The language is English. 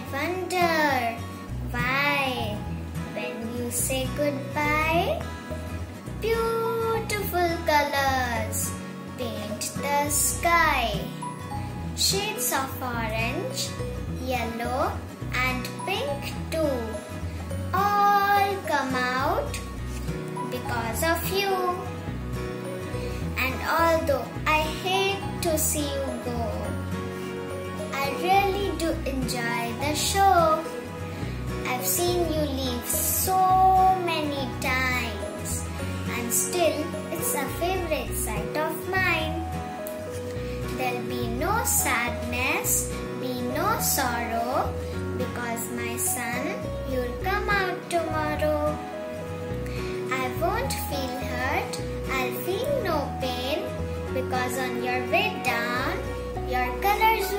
wonder why when you say goodbye, beautiful colors paint the sky. Shades of orange, yellow and pink too all come out because of you. And although I hate to see you go, I really do enjoy the show. I've seen you leave so many times and still it's a favorite sight of mine. There'll be no sadness, be no sorrow, because my son, you'll come out tomorrow. I won't feel hurt, I'll feel no pain, because on your way down, your colors